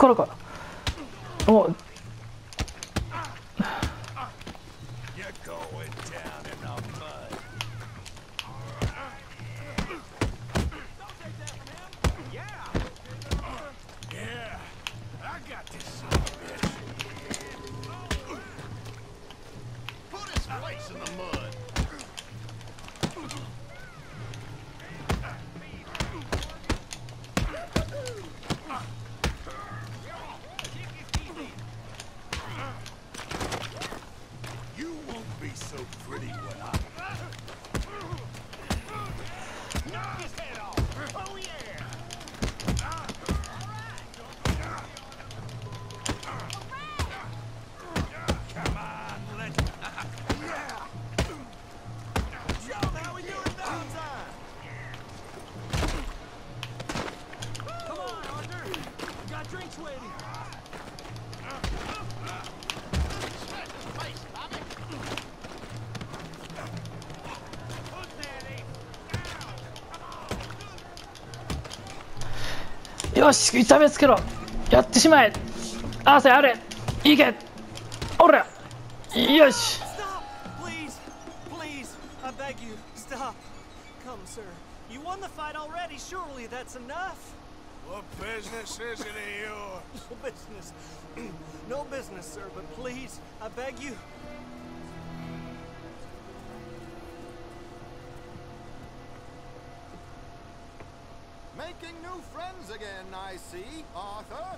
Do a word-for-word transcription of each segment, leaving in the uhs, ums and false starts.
からか。およし、痛めつけろ。やってしまえ。アーセあれ、いけ。おら、よし。 What business is it of yours? No business. No business, sir, but please, I beg you. Making new friends again, I see, Arthur.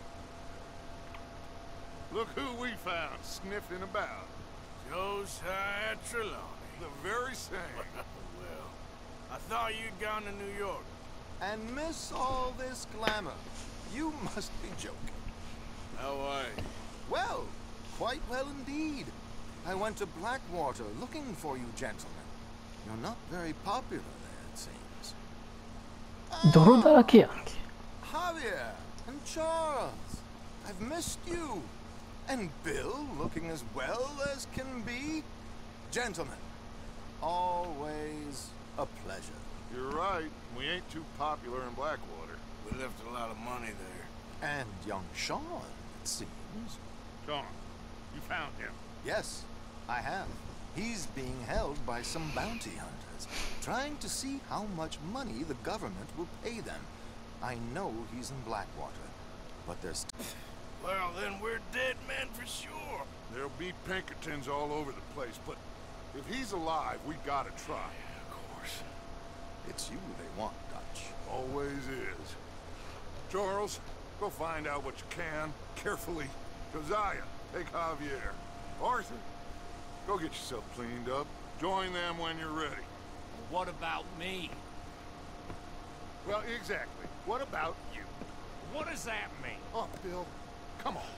Look who we found sniffing about. Josiah Trelawney. The very same. Well, I thought you'd gone to New York. And miss all this glamour. You must be joking. How are you? Well, quite well indeed. I went to Blackwater looking for you gentlemen. You're not very popular there, it seems. 泥だらけやんけ。 Javier and Charles, I've missed you. And Bill looking as well as can be. Gentlemen, always a pleasure. You're right. We ain't too popular in Blackwater. We left a lot of money there. And young Sean, it seems. Sean, you found him? Yes, I have. He's being held by some bounty hunters, trying to see how much money the government will pay them. I know he's in Blackwater, but there's... Well, then we're dead men for sure. There'll be Pinkertons all over the place, but if he's alive, we gotta try. Of course. It's you they want, Dutch. Always is. Charles, go find out what you can, carefully. Josiah, take Javier. Arthur, go get yourself cleaned up. Join them when you're ready. What about me? Well, exactly. What about you? What does that mean? Oh, Bill, come on.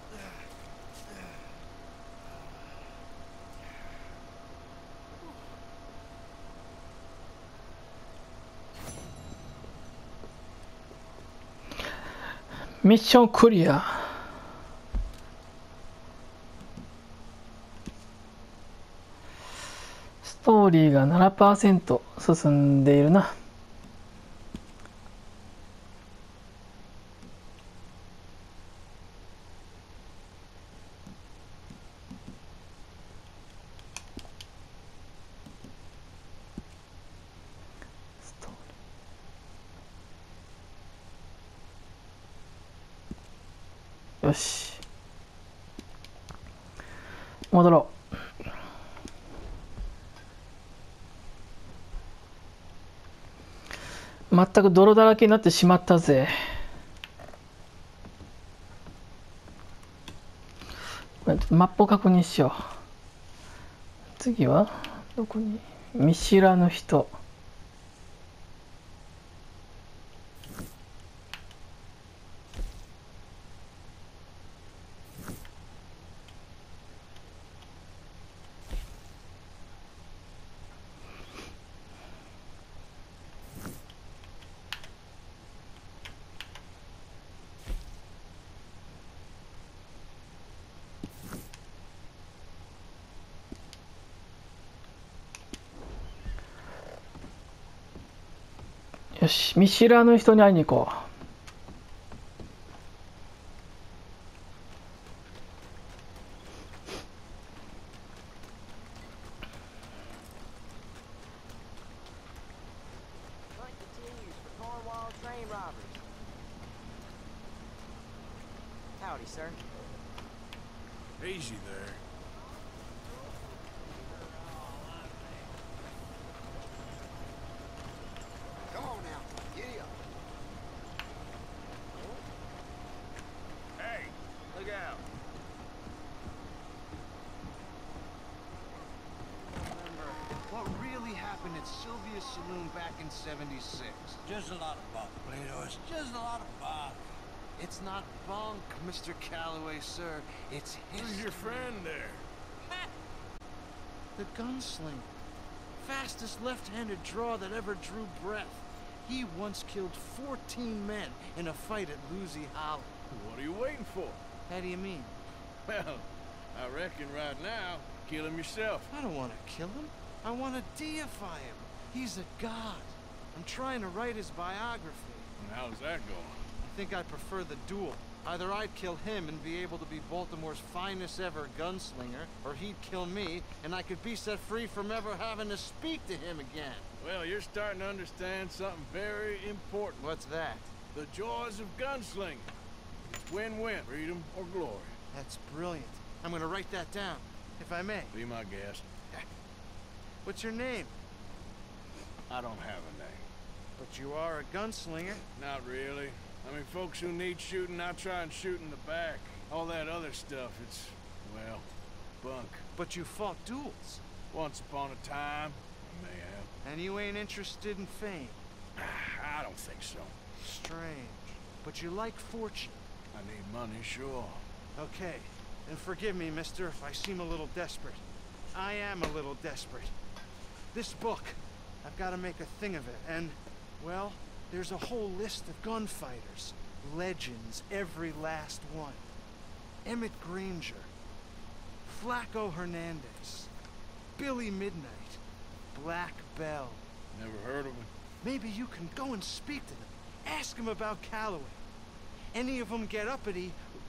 ミッションクリア。ストーリーが ななパーセント 進んでいるな。よし、戻ろう。全く泥だらけになってしまったぜ。マップを確認しよう。次はどこに？見知らぬ人。よし、見知らぬ人に会いに行こ Howdy, sir. Easy there. Come on now, giddy up. Hey, look out. What really happened at Sylvia's Saloon back in seventy-six? Just a lot of bunk, Platos. Just a lot of bunk. It's not bunk, Mister Calloway, sir. It's history. Who's your friend there? The gunslinger. Fastest left-handed draw that ever drew breath. He once killed fourteen men in a fight at Lucy Hollow. What are you waiting for? How do you mean? Well, I reckon right now, kill him yourself. I don't want to kill him. I want to deify him. He's a god. I'm trying to write his biography. And how's that going? I think I prefer the duel. Either I'd kill him and be able to be Baltimore's finest ever gunslinger, or he'd kill me and I could be set free from ever having to speak to him again. Well, you're starting to understand something very important. What's that? The joys of gunslinging. It's win-win, freedom or glory. That's brilliant. I'm gonna write that down, if I may. Be my guest. What's your name? I don't have a name. But you are a gunslinger. Not really. I mean, folks who need shooting, I try and shoot in the back. All that other stuff, it's, well, bunk. But you fought duels. Once upon a time, I may have. And you ain't interested in fame. I don't think so. Strange. But you like fortune. I need money, sure. Okay. And forgive me, mister, if I seem a little desperate. I am a little desperate. This book, I've got to make a thing of it, and, well, there's a whole list of gunfighters. Legends, every last one. Emmett Granger. Flaco Hernandez. Billy Midnight. Black Bell. Never heard of him. Maybe you can go and speak to them. Ask them about Calloway. Any of them get uppity,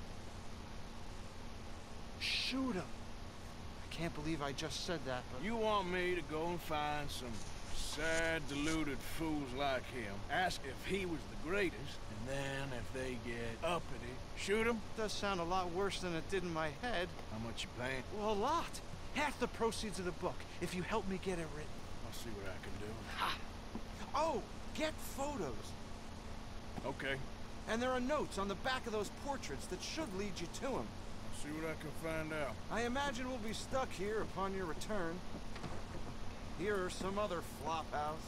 shoot them. I can't believe I just said that, but... You want me to go and find some sad, deluded fools like him, ask if he was the greatest, and then if they get uppity, shoot him? Does sound a lot worse than it did in my head. How much you paying? Well, a lot. Half the proceeds of the book, if you help me get it written. I'll see what I can do. Ha! Oh, get photos. Okay. And there are notes on the back of those portraits that should lead you to him. I'll see what I can find out. I imagine we'll be stuck here upon your return. Here or some other flop house.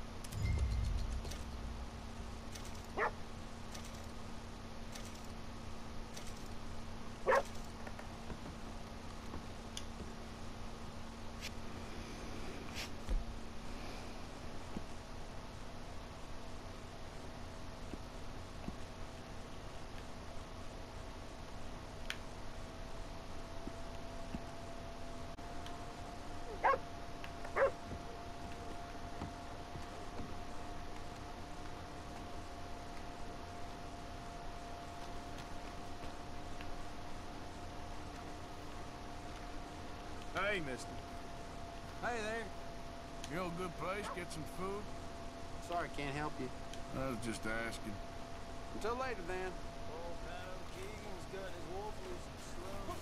Hey, mister. Hey there. You know a good place, get some food? Sorry, can't help you. I was just asking. Until later, then. Old Pato Keegan's got his wolf loose slow.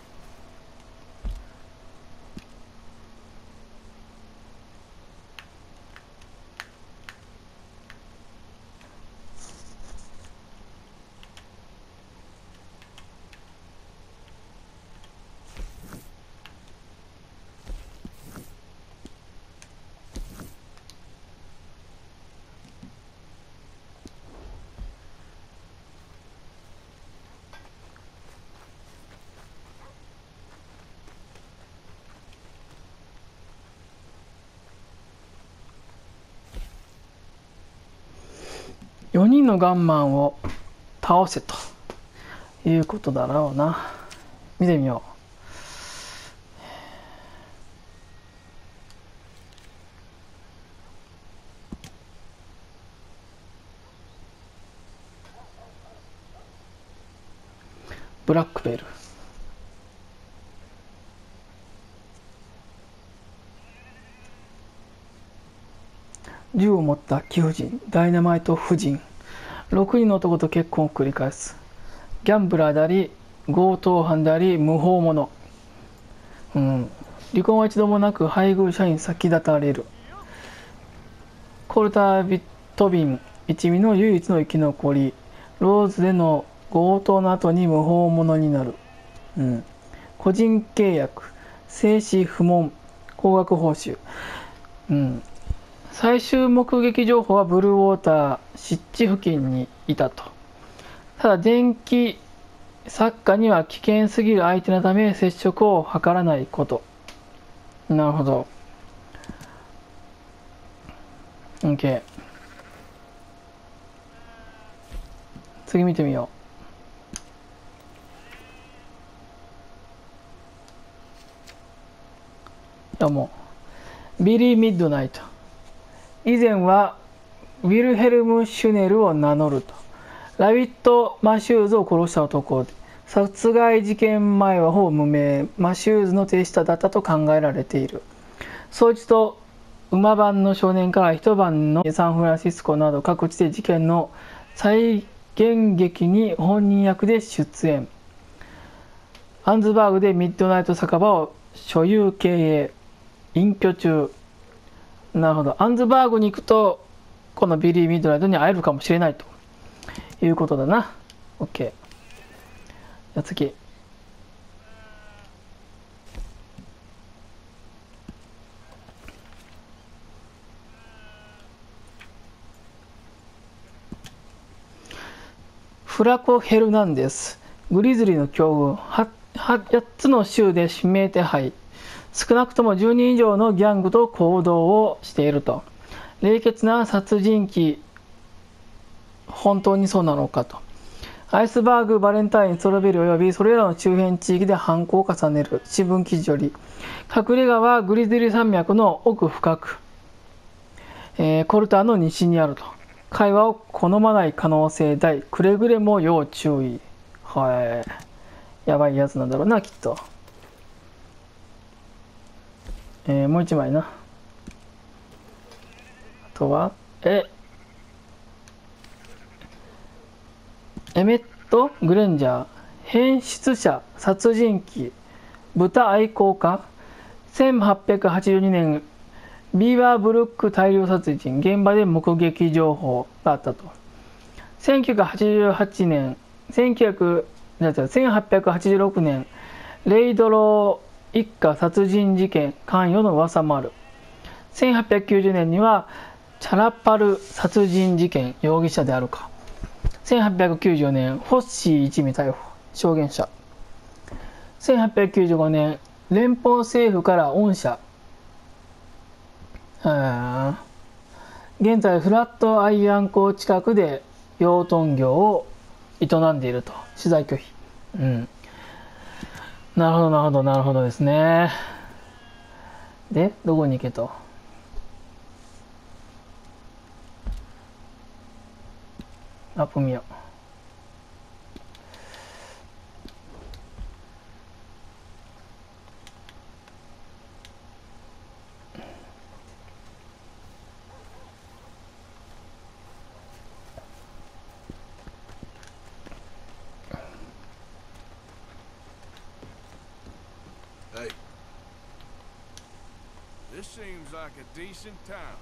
よにんのガンマンを倒せということだろうな。見てみよう。ブラックベル。銃を持った貴婦人、ダイナマイト夫人、ろくにんの男と結婚を繰り返す。ギャンブラーであり、 強盗犯であり無法者、うん、離婚は一度もなく配偶者に先立たれる。コルター・ビットビン一味の唯一の生き残り、ローズでの強盗の後に無法者になる、うん、個人契約、生死不問、高額報酬、うん、最終目撃情報はブルーウォーター湿地付近にいたと。ただ電気作家には危険すぎる相手のため接触を図らないこと。なるほど。 OK、 次見てみよう。どうもビリー・ミッドナイト、以前はウィルヘルム・シュネルを名乗ると。ラビット・マシューズを殺した男で、殺害事件前はほぼ無名、マシューズの手下だったと考えられている。そいつと馬番の少年から一晩のサンフランシスコなど各地で事件の再現劇に本人役で出演。アンズバーグでミッドナイト酒場を所有経営、隠居中。なるほど。アンズバーグに行くとこのビリー・ミッドナイトに会えるかもしれないということだな。 OK、 じゃあ次。フラコ・ヘルナンデス、グリズリーの境遇、はっつの州で指名手配、少なくともじゅうにん以上のギャングと行動をしていると。冷血な殺人鬼、本当にそうなのかと。アイスバーグ、バレンタイン、ストロベリーおよびそれらの周辺地域で犯行を重ねる。新聞記事より、隠れ家はグリズリー山脈の奥深く、えー、コルターの西にあると。会話を好まない可能性大、くれぐれも要注意。はい、やばいやつなんだろうな、きっと。えー、もう一枚な。あとはえエメット・グレンジャー、変質者、殺人鬼、豚愛好家。せんはっぴゃくはちじゅうにねんビーバーブルック大量殺人、現場で目撃情報があったと。せんきゅうひゃくはちじゅうはちねん、せんはっぴゃくはちじゅうろくねん、レイドロー一家殺人事件関与の噂もある。せんはっぴゃくきゅうじゅうねんにはチャラパル殺人事件容疑者であるか。せんはっぴゃくきゅうじゅうよねん、ホッシー一味逮捕、証言者。せんはっぴゃくきゅうじゅうごねん、連邦政府から恩赦。現在フラットアイアン港近くで養豚業を営んでいると。取材拒否。うん。なるほどなるほどなるほどですね。でどこに行けと。マップ見よう。 Hey, this seems like a decent town.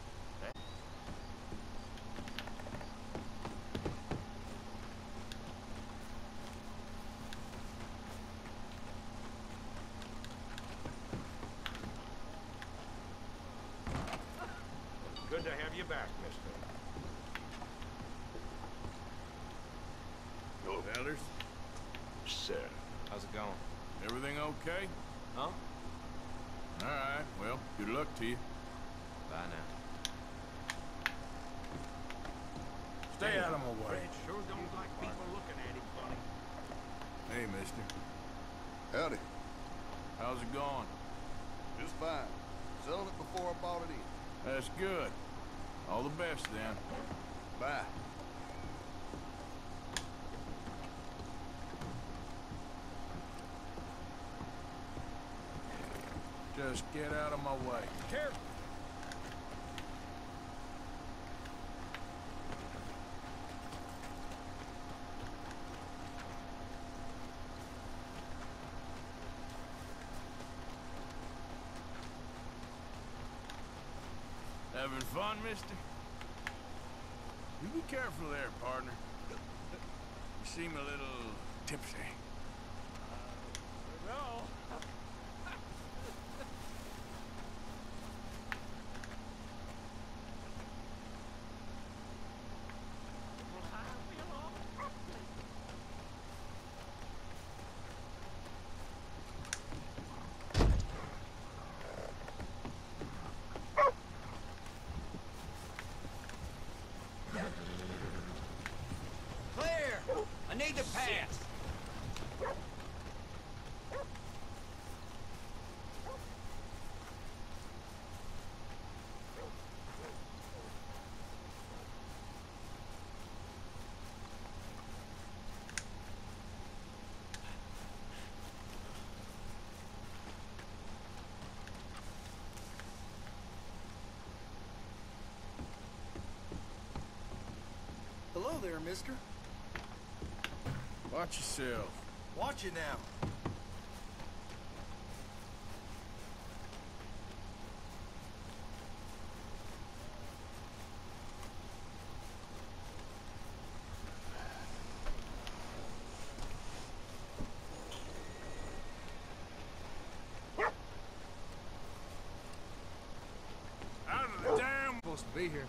Good to have you back, mister. Go, Elders. Sir. How's it going? Everything okay? Huh? All right. Well, good luck to you. Bye now. Stay out of my way. Fred sure don't like people looking at him funny. Hey, mister. Howdy. How's it going? Just fine. Selling it before I bought it in. That's good. All the best, then. Bye. Just get out of my way. Careful. having fun, mister? You be careful there, partner. You seem a little tipsy. Uh, no. Clear! I need to pass. Hello there, mister. Watch yourself. Watch it now. Out of the damn supposed to be here.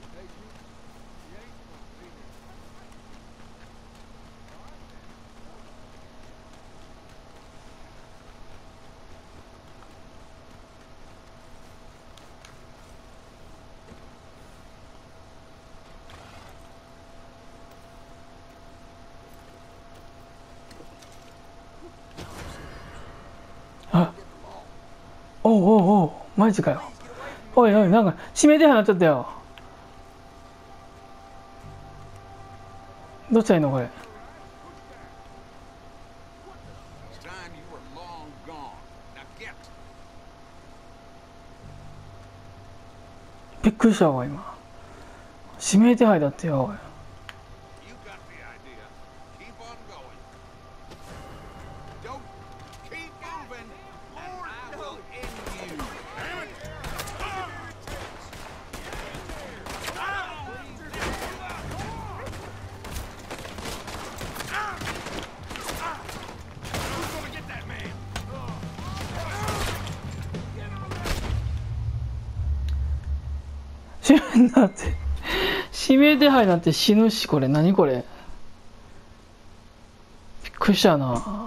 あ、おうおうおう、マジかよ。おいおい、なんか指名手配になっちゃったよ。どうしたらいいのこれ。びっくりしたわ今。指名手配だってよ。だって指名手配なんて死ぬし、これ何これ。びっくりしたな。